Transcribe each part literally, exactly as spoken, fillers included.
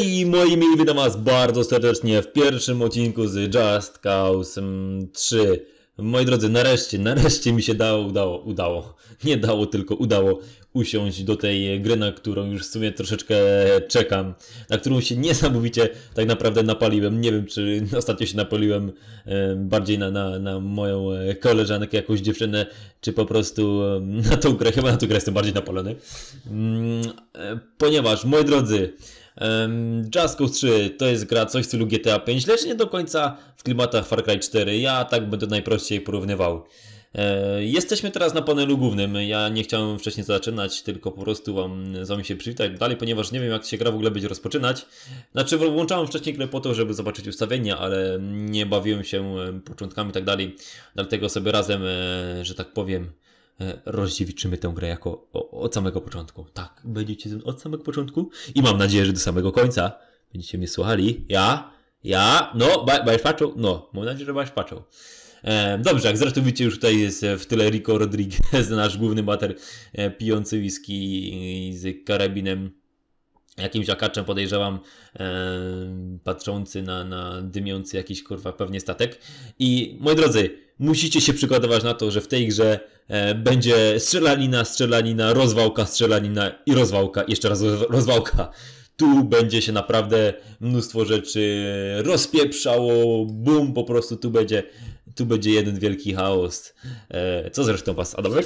Hej, moi mili, witam was bardzo serdecznie w pierwszym odcinku z Just Cause trzy. Moi drodzy, nareszcie, nareszcie mi się dało, udało, udało, nie dało, tylko udało usiąść do tej gry, na którą już w sumie troszeczkę czekam, na którą się niesamowicie tak naprawdę napaliłem. Nie wiem, czy ostatnio się napaliłem e, bardziej na, na, na moją koleżankę, jakąś dziewczynę, czy po prostu e, na tą grę. Chyba na tą grę jestem bardziej napalony. Mm, e, ponieważ, moi drodzy, Um, Just Cause trzy to jest gra coś w stylu G T A pięć, lecz nie do końca w klimatach Far Cry cztery. Ja tak będę najprościej porównywał. E, jesteśmy teraz na panelu głównym. Ja nie chciałem wcześniej zaczynać, tylko po prostu wam z wami się przywitać dalej, ponieważ nie wiem, jak się gra w ogóle będzie rozpoczynać. Znaczy włączałem wcześniej grę po to, żeby zobaczyć ustawienia, ale nie bawiłem się początkami i tak dalej. Dlatego sobie razem, e, że tak powiem, rozdziewiczymy tę grę jako o, od samego początku. Tak, będziecie od samego początku i mam nadzieję, że do samego końca będziecie mnie słuchali. Ja, ja, no, będziesz patrzył? No, mam nadzieję, że będziesz patrzył. E, dobrze, jak zresztą widzicie, już tutaj jest w tyle Rico Rodriguez, nasz główny bater, e, pijący whisky z karabinem, jakimś akaczem, podejrzewam, e, patrzący na, na dymiący jakiś, kurwa, pewnie statek. I moi drodzy, musicie się przygotować na to, że w tej grze e, będzie strzelanina, strzelanina, rozwałka, strzelanina i rozwałka, jeszcze raz rozwałka. Tu będzie się naprawdę mnóstwo rzeczy rozpieprzało, bum, po prostu tu będzie, tu będzie jeden wielki chaos. E, co zresztą was, Adamek?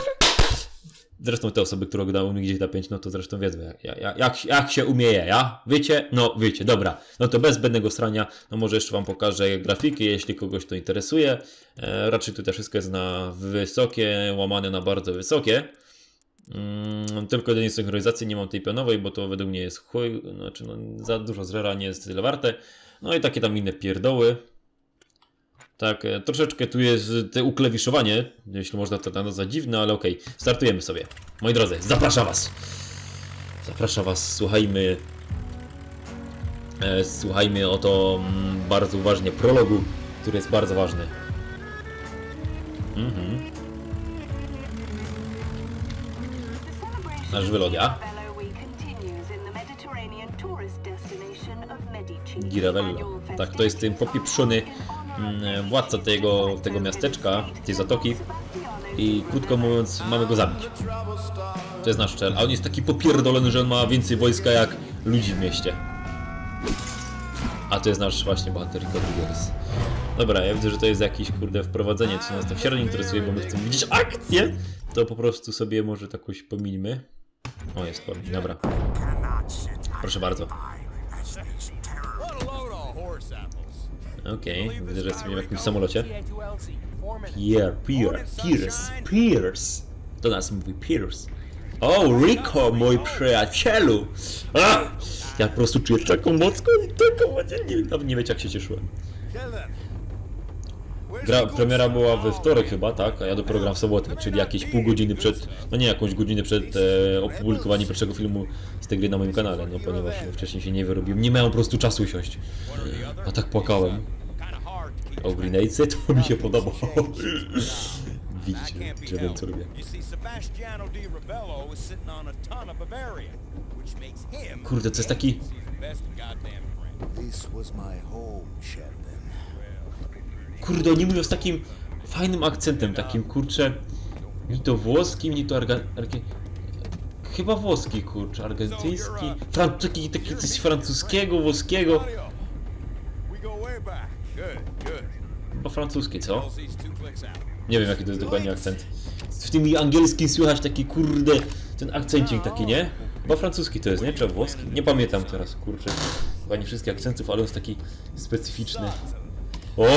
Zresztą te osoby, które oglądały mnie gdzieś na pięć, no to zresztą wiedzą, jak, jak, jak, jak się umieje, ja? Wiecie? No wiecie, dobra. No to bez zbędnego strania, no może jeszcze wam pokażę grafiki, jeśli kogoś to interesuje. E, raczej tutaj wszystko jest na wysokie, łamane na bardzo wysokie. Mm, tylko jedynie synchronizacji nie mam tej pionowej, bo to według mnie jest chuj, znaczy no, za dużo zrera, nie jest tyle warte. No i takie tam inne pierdoły. Tak, troszeczkę tu jest te uklewiszowanie, jeśli można to nazwać dziwne, ale okej. Okay. Startujemy sobie. Moi drodzy, zapraszam was. Zapraszam was, słuchajmy. E, słuchajmy oto mm, bardzo uważnie prologu, który jest bardzo ważny. Mhm. Nasz wylot, ja? Giravello. Tak, to jest ten popieprzony władca tego, tego miasteczka, tej zatoki i krótko mówiąc mamy go zabić. To jest nasz cel, a on jest taki popierdolony, że on ma więcej wojska jak ludzi w mieście. A to jest nasz właśnie bohater Rico Rodriguez. Dobra, ja widzę, że to jest jakieś kurde wprowadzenie, co nas tak średnio interesuje, bo my chcemy widzieć akcję. To po prostu sobie może jakoś pominimy. O, jest pomin, dobra. Proszę bardzo. Okej, okay, widzę, że jesteśmy w jakimś samolocie. Pierre, Pierre, Pierce, Pierce. Do nas mówi Pierce. O, Rico, mój przyjacielu! A! Ja po prostu czuję taką mocną i taką mocną. Nie, nie wiecie, jak się cieszyłem. Gra, premiera była we wtorek chyba, tak? A ja dopiero gram w sobotę, czyli jakieś pół godziny przed, no nie jakąś godzinę przed e, opublikowaniem pierwszego filmu z tej gry na moim kanale, no ponieważ no, wcześniej się nie wyrobiłem, nie miałem po prostu czasu usiąść. A tak płakałem. O Grenade, to mi się podoba. Widzicie, że wiem co robię. Kurde, to jest taki... Kurde, oni mówią z takim fajnym akcentem, takim kurczę, ni to włoskim, ni to arga... Arge... Chyba włoski, kurczę, argentyński, Fran... taki, taki coś francuskiego, włoskiego. Chyba francuski, co? Nie wiem, jaki to jest dokładnie akcent. W tym angielskim słychać taki kurde, ten akcencik taki, nie? Chyba francuski to jest, nie? Czy włoski? Nie pamiętam teraz, kurczę. Chyba nie wszystkich akcentów, ale jest taki specyficzny. O,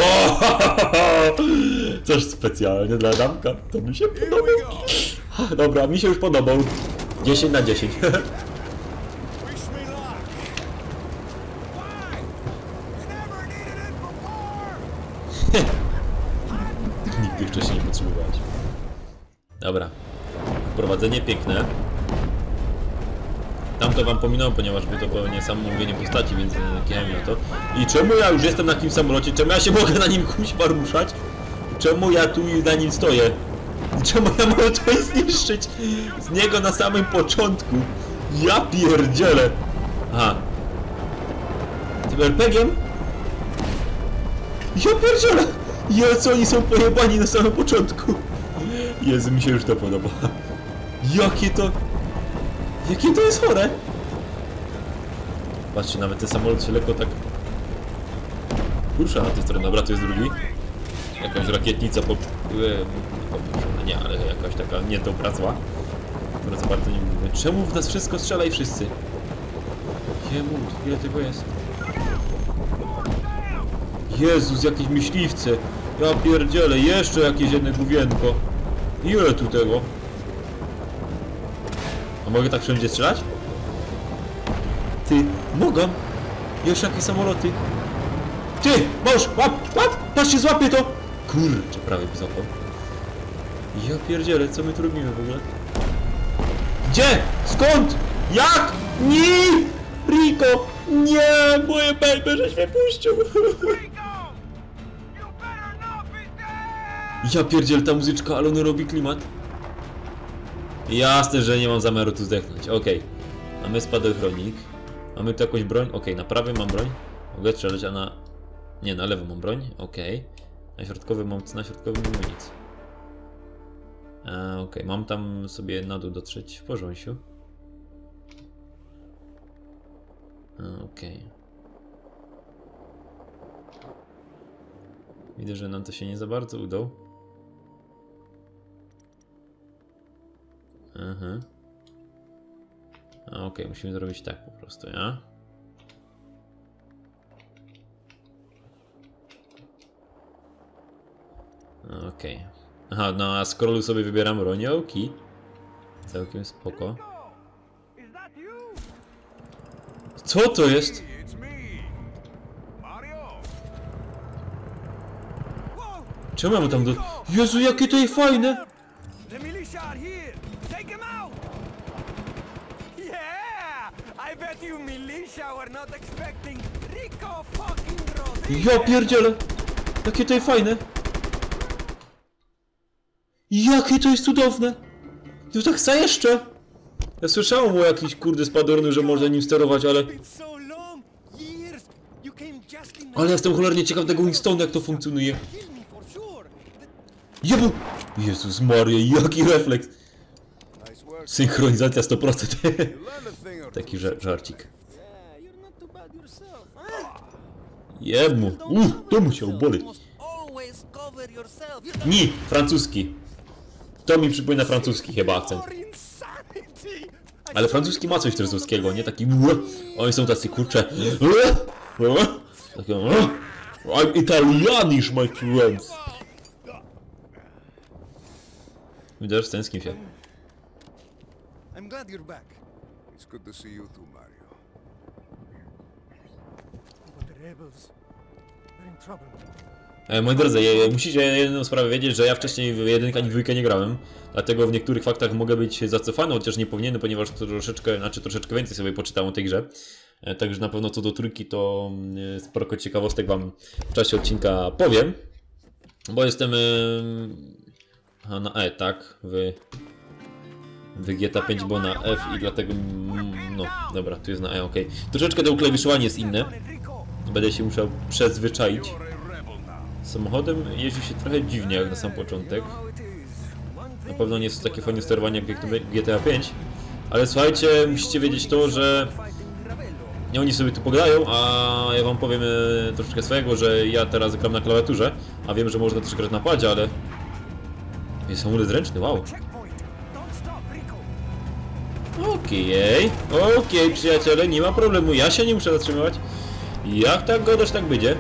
coś specjalnie dla Adamka, to mi się podobał. Dobra, mi się już podobał. dziesięć na dziesięć. Nigdy wcześniej nie potrzebowałeś. Dobra. Wprowadzenie piękne. Tamto wam pominąłem, ponieważ by to pewnie samo mówienie postaci, więc nie nakiałem na to. I czemu ja już jestem na takim samolocie? Czemu ja się mogę na nim kuźwa ruszać? Czemu ja tu na nim stoję? Czemu ja mogę to zniszczyć z niego na samym początku? Ja pierdzielę! Aha. er pe giem? Ja pierdzielę! Jezu, oni są pojebani na samym początku. Jezu, mi się już to podoba. Jakie to... Jakie to jest chore? Patrzcie, nawet ten samolot się lekko tak... Kurusza na tej stronie. Dobra, to jest drugi. Jakaś rakietnica po... Nie, ale jakaś taka nie to pracowa. Która za bardzo nie mówimy. Czemu w nas wszystko strzela i wszyscy? Jemu, ile tego jest? Jezus, jakieś myśliwce. Ja pierdzielę, jeszcze jakieś jedno główienko. Ile tu tego? A mogę tak wszędzie strzelać? Ty, mogę? Jeszcze jakieś samoloty? Ty, mąż, łap, łap, patrzcie, złapię to! Kurczę, prawie wysoko. Ja pierdzielę, co my tu robimy w ogóle? Gdzie? Skąd? Jak? Nie! Rico! Nie! Moje baby, żeś mnie puścił! Ja pierdzielę, ta muzyczka, ale ona robi klimat. Jasne, że nie mam zamiaru tu zdechnąć. Okej. Okay. Mamy spadochronik. Mamy tu jakąś broń? Okej, okay. Na prawej mam broń. Mogę strzelać, a na... Nie, na lewo mam broń. Okej. Okay. Na środkowym mam... Na środkowym nie mam nic. Okej, okay. Mam tam sobie na dół dotrzeć w porządku. Okej. Okay. Widzę, że nam to się nie za bardzo udało. Mhm. Okej, okay, musimy zrobić tak po prostu, ja? Okej. Okay. Aha, no a scrollu sobie wybieram roniołki. Całkiem spoko. Co to jest? Czemu ja mu tam do... Jezu, jakie to jest fajne! Ja pierdzielę! Jakie to jest fajne! Jakie to jest cudowne! To tak za jeszcze! Ja słyszałem o jakiś kurde spadorny, że można nim sterować, ale... Ale jestem cholernie ciekaw tego Winstona, jak to funkcjonuje. Jebu! Jezus Maria, jaki refleks! Synchronizacja sto procent. Taki żarcik. Jemu! Uh, to musiał boleć. Nie, francuski. To mi przypomina francuski chyba akcent. Ale francuski ma coś trezowskiego, nie? Taki... Oni są tacy kurcze. Takie... I'm Italianish, my friends. Widzisz, stęsknił się. I'm glad you're back. It's good to see you too, Mario. But the rebels are in trouble. E, moi drodzy, je, musicie jedną sprawę wiedzieć, że ja wcześniej w jedynkę ani w dwójkę nie grałem. Dlatego w niektórych faktach mogę być zacofany, chociaż nie powinienem, ponieważ troszeczkę, znaczy troszeczkę więcej sobie poczytałem o tej grze. E, także na pewno co do trójki to e, sporo ciekawostek wam w czasie odcinka powiem. Bo jestem... E, a na E, tak? W... W G T A pięć było na F i dlatego... No, dobra, tu jest na E, ok. Troszeczkę to uklawiszowanie jest inne. Będę się musiał przyzwyczaić. Samochodem jeździ się trochę dziwnie jak na sam początek. Na pewno nie jest to takie fajne sterowanie jak w G T A pięć. Ale słuchajcie, musicie wiedzieć to, że... Nie, oni sobie tu pograją, a ja wam powiem e, troszeczkę swojego, że ja teraz gram na klawiaturze. A wiem, że można też grać na padzie, ale... Jest hamulec zręczny, wow. Okej, okay. okej okay, przyjaciele, nie ma problemu, ja się nie muszę zatrzymywać. Jak tak gadasz, tak będzie.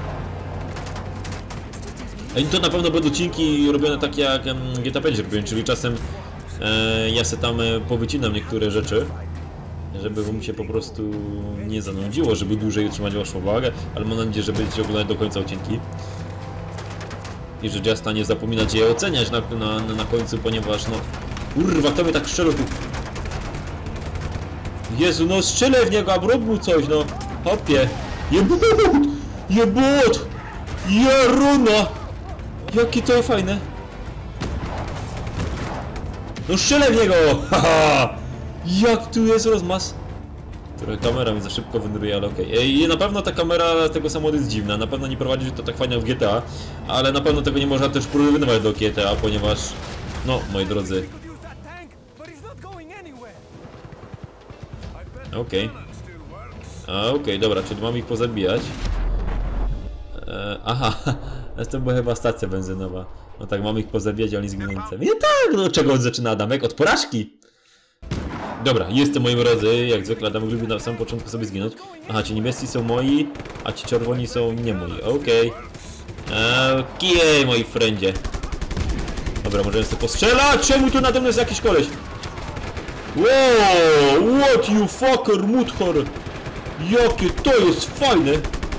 I to na pewno będą odcinki robione takie jak G T A pięć robiłem, czyli czasem e, ja se tam powycinam niektóre rzeczy, żeby wam się po prostu nie zanudziło, żeby dłużej utrzymać waszą uwagę, ale mam nadzieję, że będziecie oglądać do końca odcinki. I że Justa nie zapominać je oceniać na, na, na końcu, ponieważ no... Kurwa, kto mnie tak strzelił tu? Jezu, no strzelę w niego, a rób mu coś, no. Hopie. Jebut! Jebut! Jeruna! Jakie to jest fajne. No strzelę w niego! Haha! Jak tu jest rozmaz? Trochę kamera mi za szybko wędruje, ale okej. Okay. I na pewno ta kamera tego samochodu jest dziwna, na pewno nie prowadzi to tak fajnie w G T A, ale na pewno tego nie można też porównywać do G T A, ponieważ, no, moi drodzy. Okej. Okay. A, okej, okay, dobra, czyli mam ich pozabijać. E, aha, to była chyba stacja benzynowa. No tak, mamy ich pozabijać, a oni zginące. Nie tak, no czego on zaczyna Adamek? Od porażki! Dobra, jestem moi drodzy, jak zwykle Adamek lubi na samym początku sobie zginąć. Aha, ci niebiescy są moi, a ci czerwoni są nie moi, okej. Okay. Okej, moi friendzie. Dobra, możemy sobie postrzelać! Czemu tu nade mną jest jakiś koleś? Wow, what you fucker, mudhor! Jakie to jest fajne!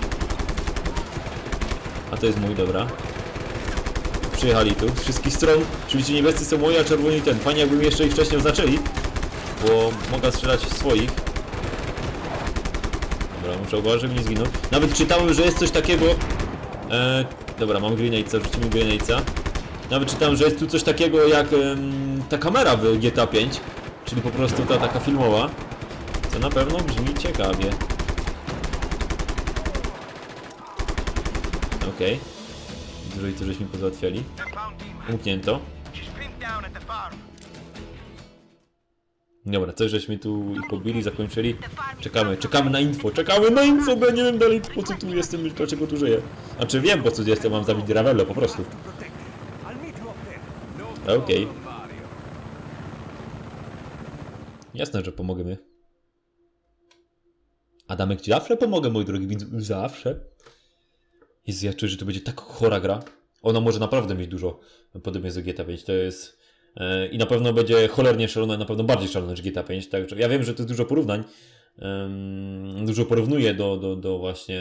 A to jest mój, dobra. Przyjechali tu z wszystkich stron. Oczywiście niebiescy są moi, a czerwoni ten. Fajnie jakby jeszcze ich wcześniej oznaczyli, bo mogę strzelać swoich. Dobra, muszę uważać, żeby nie zginął. Nawet czytałem, że jest coś takiego... E, dobra, mam grenade'a, rzucimy grenade'a. Nawet czytałem, że jest tu coś takiego jak em, ta kamera w G T A pięć. Czyli po prostu ta taka filmowa. Co na pewno brzmi ciekawie. Okej. Okay. Co żeśmy pozałatwiali. Umknięto. Dobra, coś żeśmy tu ich pobili, zakończyli. Czekamy, czekamy na info, czekamy na info, bo ja nie wiem dalej po co tu jestem, dlaczego tu żyję. Znaczy wiem po co jestem, mam zabić Ravello po prostu. Okej. Okay. Jasne, że pomogę. Adamek ci zawsze pomogę, moi drogi widz, zawsze. Jezu, ja czuję, że to będzie tak chora gra. Ona może naprawdę mieć dużo podobnie do G T A pięć, to jest... Yy, I na pewno będzie cholernie szalona, na pewno bardziej szalona niż G T A pięć, także ja wiem, że to jest dużo porównań. Yy, dużo porównuje do, do, do właśnie...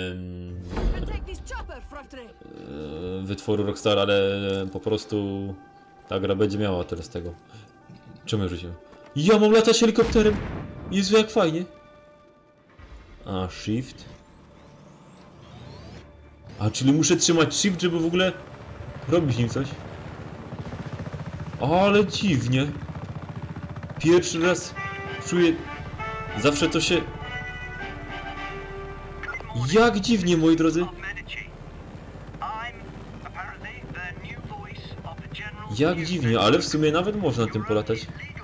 Yy, wytworu Rockstar, ale po prostu... Ta gra będzie miała tyle z tego. Czemu rzuciłem? Ja mam latać helikopterem! Jezu, jak fajnie! A, shift. A, czyli muszę trzymać shift, żeby w ogóle robić nim coś. Ale dziwnie. Pierwszy raz czuję... Zawsze to się... Jak dziwnie, moi drodzy. Jak dziwnie, ale w sumie nawet można tym polatać.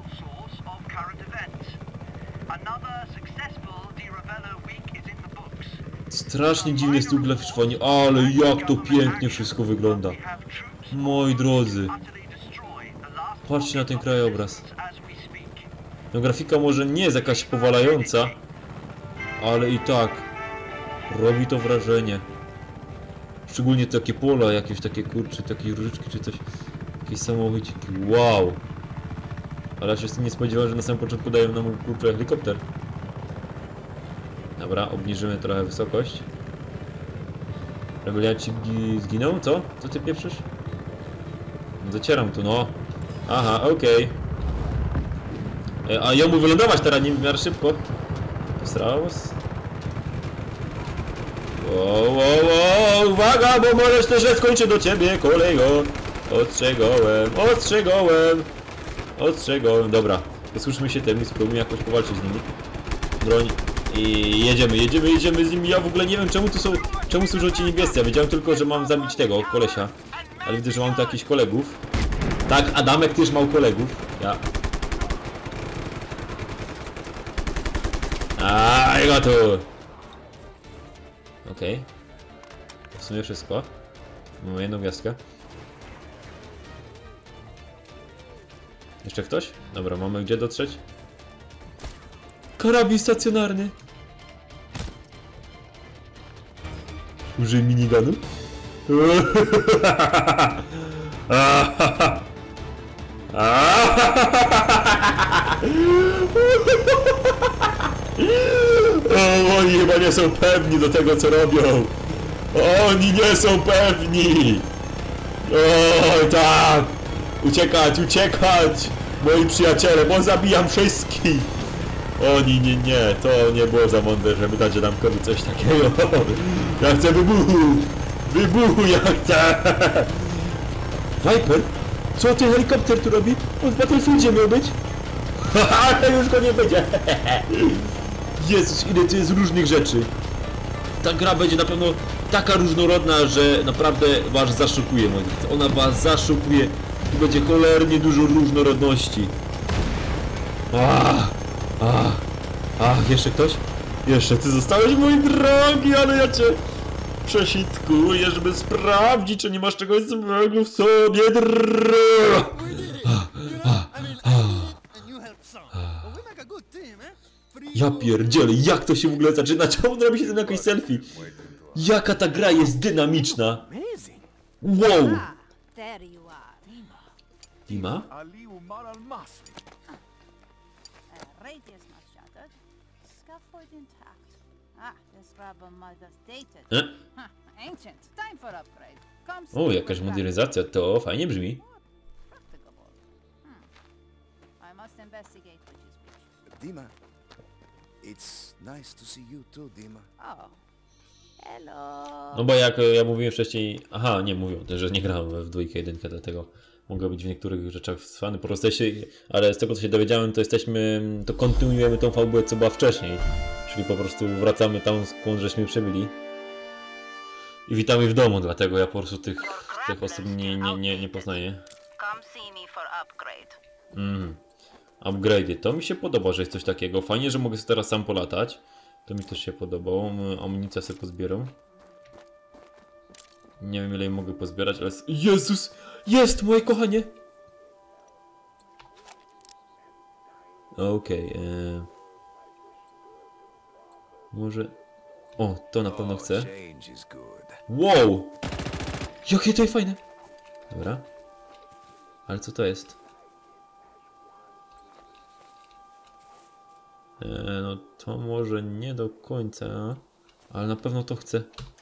Strasznie dziwnie jest tu grafikowanie, ale jak to pięknie wszystko wygląda. Moi drodzy. Patrzcie na ten krajobraz. No grafika może nie jest jakaś powalająca, ale i tak robi to wrażenie. Szczególnie takie pola, jakieś takie kurcze, takie różyczki czy coś. Jakieś samochodziki. Wow. Ale ja się z tym nie spodziewałem, że na samym początku dają nam kurczę helikopter. Dobra, obniżymy trochę wysokość. Rebeliant ci zginął? Co? Co ty pieprzysz? Docieram tu, no. Aha, okej. Okay. A ja mu wylądować teraz nie w miarę szybko. Posraus. Wow, wow, wow, uwaga, bo możesz też, że skończę do ciebie, kolego. Ostrzegałem, ostrzegałem. Ostrzegałem, dobra. Posłuchajmy się tym i spróbujmy jakoś powalczyć z nimi. Broń. I jedziemy, jedziemy, jedziemy z nimi. Ja w ogóle nie wiem czemu tu są, czemu służą ci niebiescy. Ja wiedziałem tylko, że mam zabić tego kolesia. Ale widzę, że mam tu jakichś kolegów. Tak, Adamek też ma kolegów. Ja. A, i go tu. Okej. Okay. W sumie wszystko. Mamy jedną gwiazdkę. Jeszcze ktoś? Dobra, mamy gdzie dotrzeć? Karabin stacjonarny. Użyj miniganu. O, oni chyba nie są pewni do tego, co robią. Oni nie są pewni. O, tak. Uciekać, uciekać. Moi przyjaciele, bo zabijam wszystkich. Oni nie, nie, to nie było za mądre, żeby dać Adamkowi coś takiego. Ja chcę wybuchu! Wybuchu ja chcę! Viper? Co ten helikopter tu robi? On w Battlefieldzie miał być? Ale już go nie będzie! Jezus, ile tu jest różnych rzeczy. Ta gra będzie na pewno taka różnorodna, że naprawdę was zaszokuje, moi drodzy. Ona was zaszokuje i będzie cholernie dużo różnorodności. Ach, ach, ach, jeszcze ktoś? Jeszcze ty zostałeś, mój drogi, ale ja cię przesitkuję, żeby sprawdzić, czy nie masz czegoś złego w sobie. Ja pierdzielę, jak to się w ogóle zaczyna? Czemu robi się ten jakiś selfie? Jaka ta gra jest dynamiczna! Wow! Dima? E? O, jakaś modernizacja, to fajnie brzmi. Dima, it's nice to see you too, Dima. Oh, hello. No bo jak ja mówiłem wcześniej... Aha, nie mówią, że nie grałem w dwójkę, jedynkę, dlatego mogę być w niektórych rzeczach fany. Po prostu jesteśmy, ale z tego co się dowiedziałem, to jesteśmy... To kontynuujemy tą fabułę, co była wcześniej. Czyli po prostu wracamy tam, skąd żeśmy przybyli. I witamy w domu, dlatego ja po prostu tych, tych osób nie, nie, nie, nie poznaję. Mhm. Upgrade. To mi się podoba, że jest coś takiego. Fajnie, że mogę sobie teraz sam polatać. To mi też się podobało. Amunicja sobie pozbieram. Nie wiem ile jej mogę pozbierać, ale... Jezus! Jest, moje kochanie! Okej. Okay, e... Może... O, to na pewno chcę. Wow! Jakie to jest fajne! Dobra. Ale co to jest? Eee, no to może nie do końca, ale na pewno to chcę.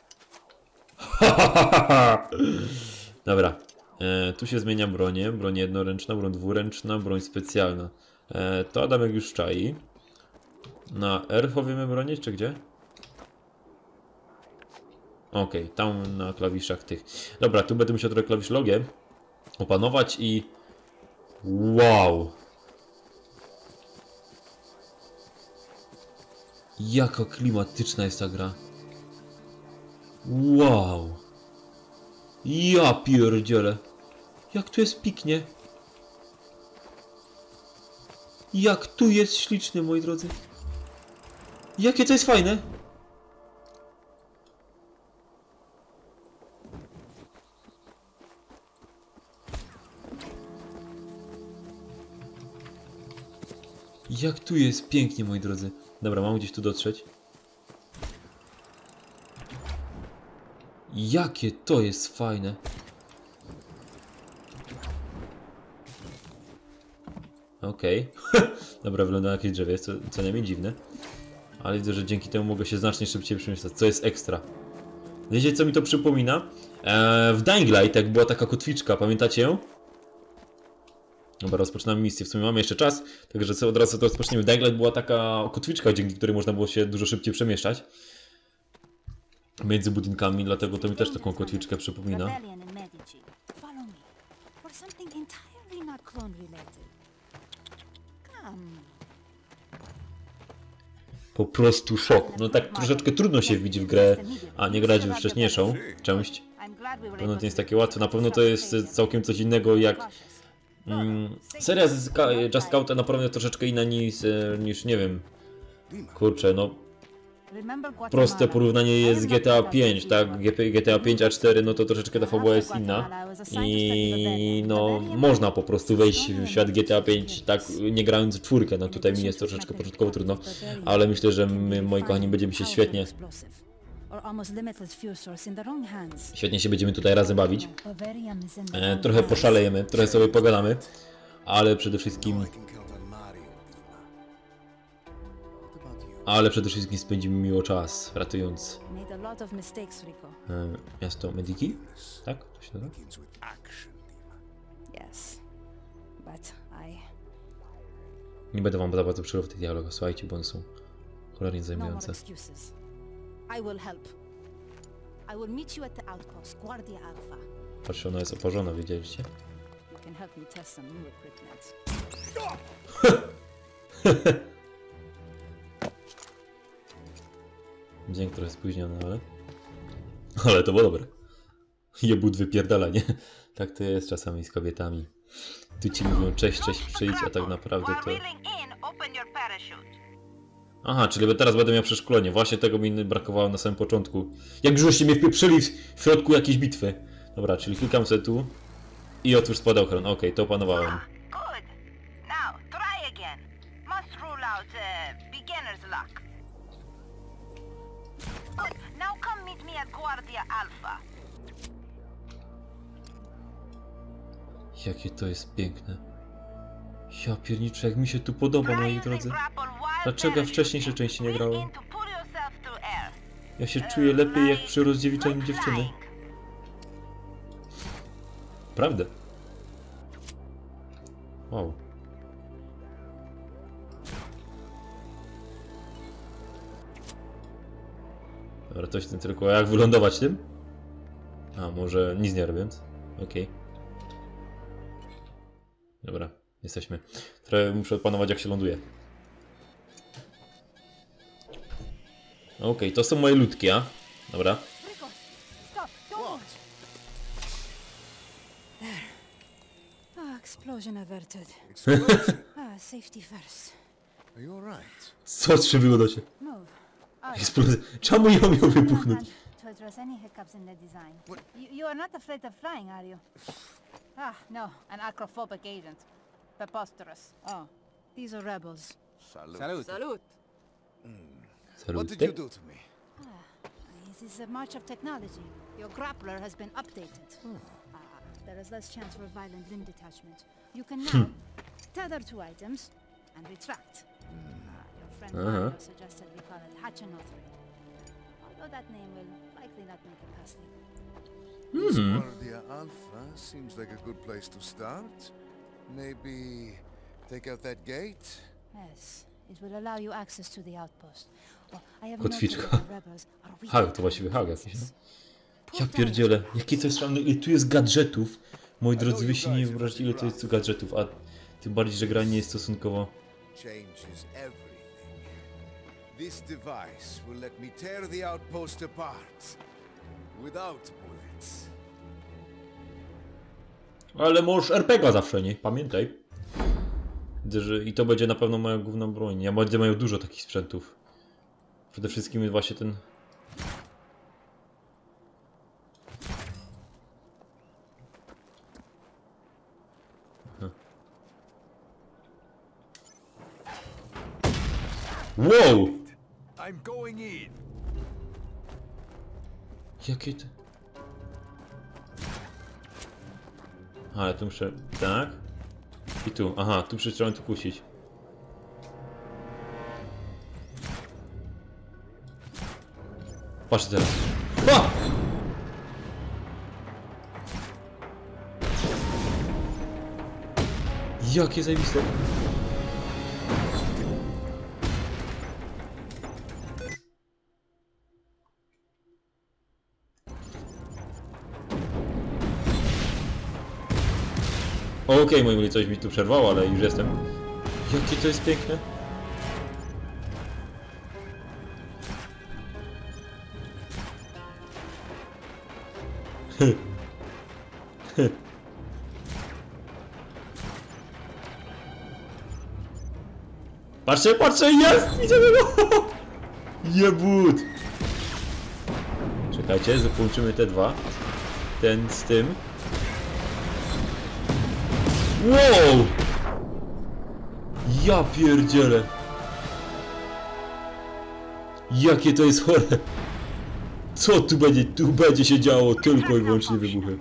Dobra. Eee, tu się zmienia bronię. Broń jednoręczna, broń dwuręczna, broń specjalna. Eee, to Adamek już czai. Na R powiemy bronić, czy gdzie? Okej, okay, tam na klawiszach tych. Dobra, tu będę musiał trochę klawisz logię opanować i... Wow! Jaka klimatyczna jest ta gra. Wow! Ja pierdzielę. Jak tu jest pięknie. Jak tu jest śliczny, moi drodzy. Jakie to jest fajne. Jak tu jest pięknie, moi drodzy. Dobra, mam gdzieś tu dotrzeć. Jakie to jest fajne. Okej. Okay. Dobra, wygląda na jakieś drzewie, jest to co najmniej dziwne. Ale widzę, że dzięki temu mogę się znacznie szybciej przemieszczać, co jest ekstra. Wiecie, co mi to przypomina? Eee, w Dying Light, jak była taka kotwiczka, pamiętacie ją? Dobra, rozpoczynamy misję. W sumie mamy jeszcze czas, także od razu to rozpoczniemy. W Dying Light była taka kotwiczka, dzięki której można było się dużo szybciej przemieszczać między budynkami, dlatego to mi też taką kotwiczkę przypomina. Po prostu szok. No tak troszeczkę trudno się widzi w grę, a nie grać w wcześniejszą część. Na pewno to nie jest takie łatwe. Na pewno to jest całkiem coś innego jak... Mm, seria z Just Causa naprawdę troszeczkę inna niż, niż, nie wiem, kurczę, no proste porównanie jest z G T A pięć, tak, G T A pięć a cztery, no to troszeczkę ta fabuła jest inna i no można po prostu wejść w świat G T A pięć, tak, nie grając w czwórkę, no tutaj mi jest troszeczkę początkowo trudno, ale myślę, że my, moi kochani, będziemy się świetnie Świetnie się będziemy tutaj razem bawić. E, trochę poszalejemy, trochę sobie pogadamy, ale przede wszystkim... Ale przede wszystkim spędzimy miło czas, ratując... E, miasto Mediki? Tak? To się nazywa? Nie będę wam za bardzo przerywał tych dialogów, słuchajcie, bo one są cholernie zajmujące. Patrzcie, ona jest oporzona, wiedzieliście? Dźwięk trochę spóźniony, ale... Ale to było dobre. Jebut wypierdala, nie? Tak to jest czasami z kobietami. Tu ci mówią cześć, cześć, przyjdź, a tak naprawdę to... Aha, czyli teraz będę miał przeszkolenie. Właśnie tego mi brakowało na samym początku. Jak żeście mnie wpieprzyli w środku jakiejś bitwy. Dobra, czyli klikam sobie tu. I otwórz spadochron. Okej, okay, to opanowałem. Jakie to jest piękne. Ja pierniczę, jak mi się tu podoba, moi drodzy. Dlaczego ja wcześniejsze części nie grałem? Ja się czuję lepiej jak przy rozdziewiczeniu dziewczyny. Prawda? Wow. Dobra, coś w tym tylko. A jak wylądować tym? A, może nic nie robiąc? Okej. Okay. Dobra, jesteśmy. Trochę muszę opanować, jak się ląduje. Okej, okay, to są moje ludki, a? Dobra. Explosion averted. Ah, safety first. Are you alright? Co skrzywiło do się? Move. Eksplozja. Czemu ją miał wybuchnąć? To address any hiccups in the design. You, you are not afraid of flying, are you? Ah, no, an acrophobic agent. Preposterous. Oh, these are rebels. Salute. Salute. Salute. What did you do to me? Ah, this is a march of technology. Your grappler has been updated. Ah, there is less chance for violent limb detachment. You can now tether two items and retract. Ah, your friend Mario suggested we call it Hachinothri. Although that name will likely not make it past the Guardia Alpha seems like a good place to start. Maybe take out that gate? Yes, it will allow you access to the outpost. Oh, I have Kotwiczka. noted that the rebels are weak Hag, to właściwie hag jakiś, no. Ja pierdzielę, jakie to jest szalone, ile tu jest gadżetów. Moi drodzy, wy się nie wyobraźcie, ile tu jest tu gadżetów, a tym bardziej, że gra nie jest stosunkowo... Changes everything. This device will let me tear the outpost apart. Without bullets. Ale możesz er pe gie a zawsze, nie? Pamiętaj. Widzę, że i to będzie na pewno moja główna broń. Ja będę miał dużo takich sprzętów. Przede wszystkim właśnie ten... Aha. Wow! I'm going in. Jakie to... Ale tu muszę... tak. I tu, aha, tu trzeba tu kusić. Patrz teraz. A! Jakie zajebiste. Okej, okay, moi mili, coś mi tu przerwało, ale już jestem. Jakie to jest piękne. Patrzcie, patrzcie, jest! Idziemy go! Jebut! Czekajcie, że połączymy te dwa. Ten z tym. Wow! Ja pierdzielę! Jakie to jest chore! Co tu będzie? Tu będzie się działo tylko i wyłącznie wybuchy.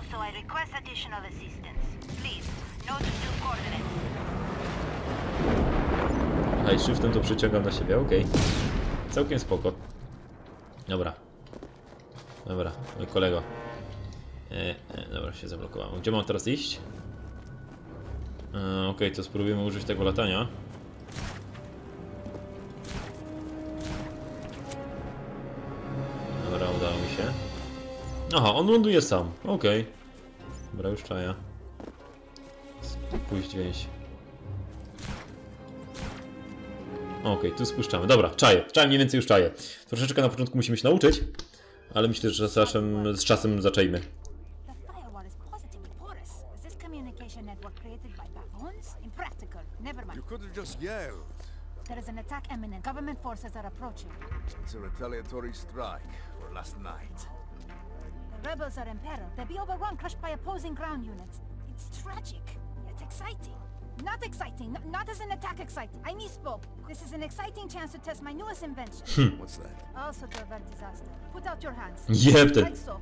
Hej, shiftem to przyciągam na siebie, okej. Okay. Całkiem spoko. Dobra. Dobra, mój kolego. E, e, dobra, się zablokowałem. Gdzie mam teraz iść? E, okej, okay, to spróbujemy użyć tego latania. Dobra, udało mi się. Aha, on ląduje sam. Okej. Okay. Dobra, już czaja. Pójść gdzieś. Okej, okay, tu spuszczamy. Dobra, czaję. Czaję mniej więcej już czaję. Troszeczkę na początku musimy się nauczyć, ale myślę, że z czasem, z czasem zaczęjmy. You could have just yelled. There is an attack imminent. Government forces are approaching. It's a retaliatory strike for last night. The rebels are in peril. They'll be overrun, crushed by opposing ground units. It's tragic, yet exciting. Not exciting, n not as an attack exciting. I misspoke. This is an exciting chance to test my newest invention. What's that? Also to avert disaster. Put out your hands. Jeb ty. Like so.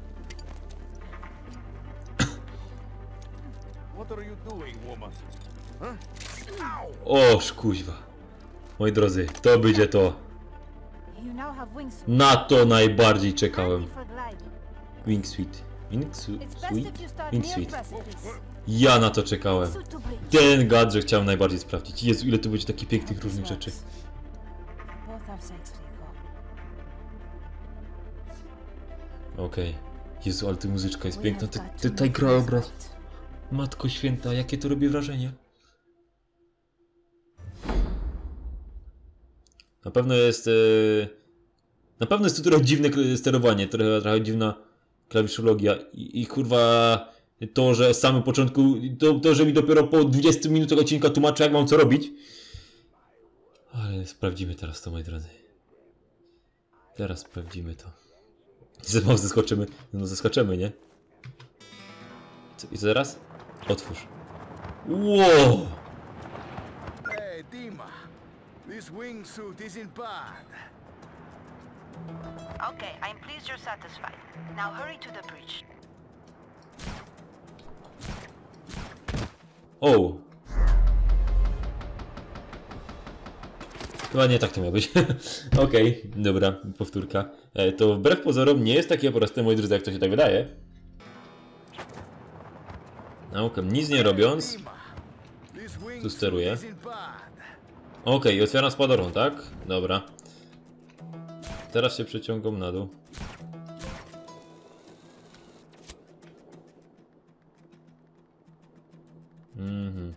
What are you doing, woman? Huh? Oż kuźwa. Moi drodzy, to będzie to. You now have wings. Na to najbardziej czekałem. Ready for gliding. Wingsuit. Wingsuit? It's best if you start near Wingsuit. precipice. Ja na to czekałem. Suit to bridge. Ten gadżet chciałem najbardziej sprawdzić. Jezu, ile tu będzie takich pięknych różnych rzeczy. Both have sex recall. Okej. Okay. Jezu, ale ta muzyczka jest We piękna. have Te, got te, to ten make krajobraz. this right. Matko święta, jakie to robi wrażenie. Na pewno jest... Yy... Na pewno jest to trochę dziwne sterowanie, trochę, trochę dziwna klawiszologia i, i kurwa to, że z samego początku, to, to, że mi dopiero po dwudziestu minutach odcinka tłumaczy, jak mam co robić. Ale sprawdzimy teraz to, moi drodzy. Teraz sprawdzimy to. Znowu zeskoczymy. No zeskoczymy, nie? Co, i co teraz? Otwórz. Wow! Hey, Dima. This wingsuit isn't bad. Okay, I'm pleased you're satisfied. Now hurry to the bridge. O! Chyba nie tak to miało być. Okej, okay, dobra, powtórka. E, to wbrew pozorom nie jest takie proste, moi drodzy, jak to się tak wydaje. Naukę, nic nie robiąc. Tu steruję. Okej, okay, otwieram spadochron, tak? Dobra. Teraz się przeciągam na dół. Mhm.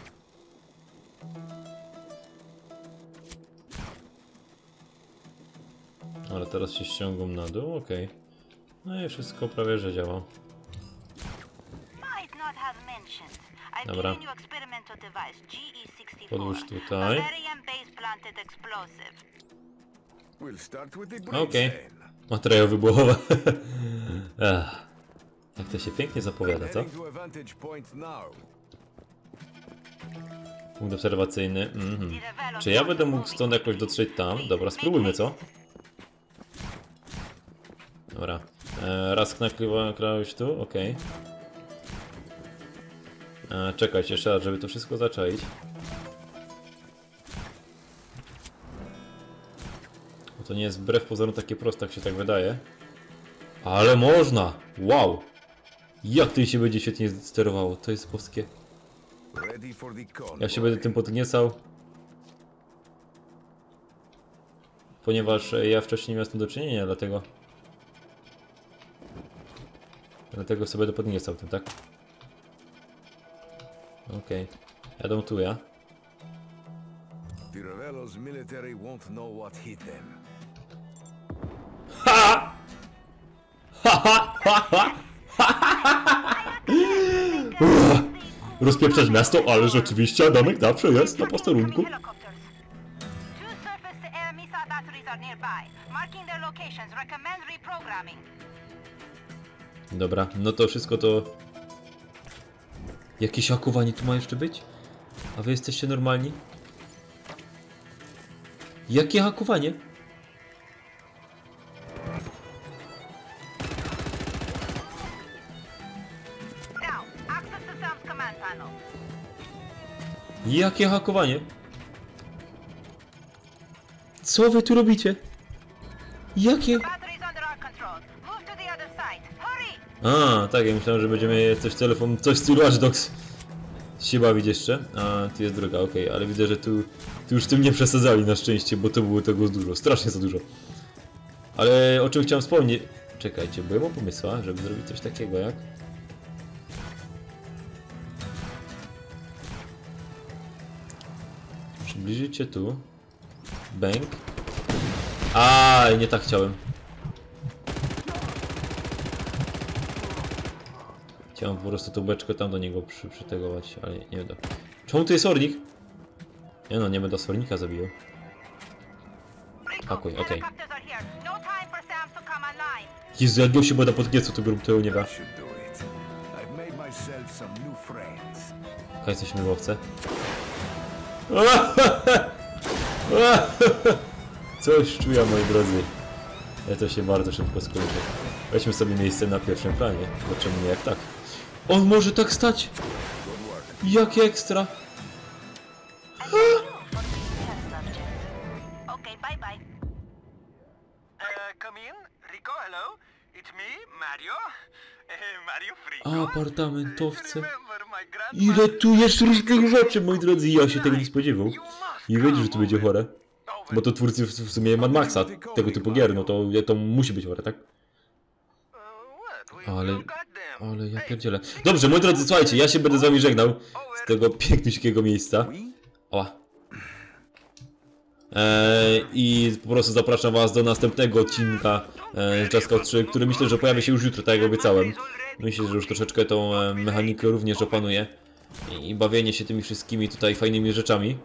Ale teraz się ściągam na dół, okej. Okay. No i wszystko prawie że działa. Dobra. Podłóż tutaj. Okej. Okay. Materiał wybuchowy. Jak to się pięknie zapowiada, co? Punkt obserwacyjny. Mhm. Czy ja będę mógł stąd jakoś dotrzeć tam? Dobra, spróbujmy, co? Dobra. E, raz naklikałeś tu, okej. Okay. Czekajcie jeszcze raz, żeby to wszystko zaczaić. Bo to nie jest wbrew pozorom takie proste, jak się tak wydaje. Ale można! Wow! Jak to się będzie świetnie sterowało, to jest boskie. Ja się będę tym podniecał. Ponieważ ja wcześniej nie miałem z tym do czynienia, dlatego... Dlatego sobie będę podniecał tym, tak? Okej. Okay. Jadą tu, ja. Ha! Ha ha ha ha! Rozpieprzać miasto, ale rzeczywiście Adamek zawsze jest na posterunku. Dobra, no to wszystko to... Jakieś hakowanie tu ma jeszcze być? A wy jesteście normalni? Jakie hakowanie? Jakie hakowanie? Co wy tu robicie? Jakie? A, tak, ja myślałem, że będziemy coś telefon, coś w stylu Watch Dogs się bawić jeszcze. A, tu jest droga, okej, okay, ale widzę, że tu, tu już tym nie przesadzali na szczęście, bo to było tego dużo, strasznie za dużo. Ale o czym chciałem wspomnieć... Czekajcie, bo ja mam pomysła, żeby zrobić coś takiego jak... Przybliżyć się tu. Bang. A, nie tak chciałem. Chciałem po prostu tą beczkę tam do niego przy, przytegować, ale nie będę. Czemu tu jest ornik? Nie no, nie będę sornika zabijał. Pakuj, okej. Okay. Jezu, jak się bada pod giecu, to grób tego nie da. Hej, coś śmigłowce. Coś czuję, moi drodzy. Ja to się bardzo szybko skończy. Weźmy sobie miejsce na pierwszym planie. Dlaczego nie jak tak? On może tak stać! Jakie ekstra! Apartamentowce. Ile tu jest różnych rzeczy, moi drodzy, ja się tego nie spodziewał. I wiedzieć, że to będzie chore. Bo to twórcy w, w sumie Mad Maxa, tego typu gier, no to, to musi być chore, tak? Ale... Ale ja pierdzielę. Dobrze, moi drodzy, słuchajcie, ja się będę z wami żegnał z tego piękniuśkiego miejsca. Oła. Eee, I po prostu zapraszam was do następnego odcinka e, Just Cause trzy, który myślę, że pojawi się już jutro, tak jak obiecałem. Myślę, że już troszeczkę tą e, mechanikę również opanuję. I, I bawienie się tymi wszystkimi tutaj fajnymi rzeczami.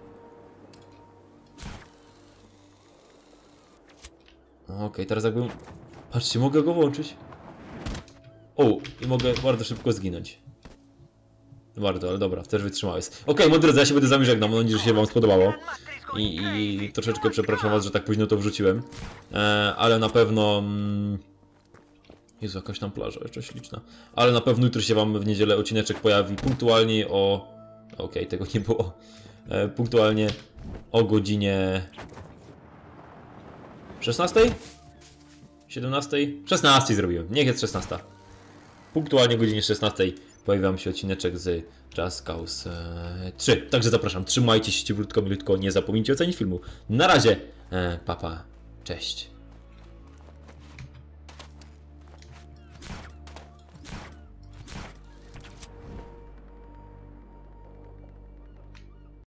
Okej, okay, teraz jakbym... Patrzcie, mogę go włączyć. O, i mogę bardzo szybko zginąć. Bardzo, ale dobra, też wytrzymałeś. Okej, okay, moi drodzy, ja się będę z wami żegnał, mam nadzieję, że się wam spodobało. I, i troszeczkę przepraszam was, że tak późno to wrzuciłem. E, ale na pewno... Mm, Jezu, jakaś tam plaża jeszcze śliczna. Ale na pewno jutro się wam w niedzielę odcineczek pojawi punktualnie o... Okej, okay, tego nie było. E, punktualnie o godzinie... szesnastej? siedemnastej? szesnastej zrobiłem, niech jest szesnasta. Punktualnie o godzinie szesnastej pojawi wam się odcineczek z Just Cause trzy. Także zapraszam, trzymajcie się cieplutko, milutko, nie zapomnijcie ocenić filmu. Na razie, papa, pa, cześć.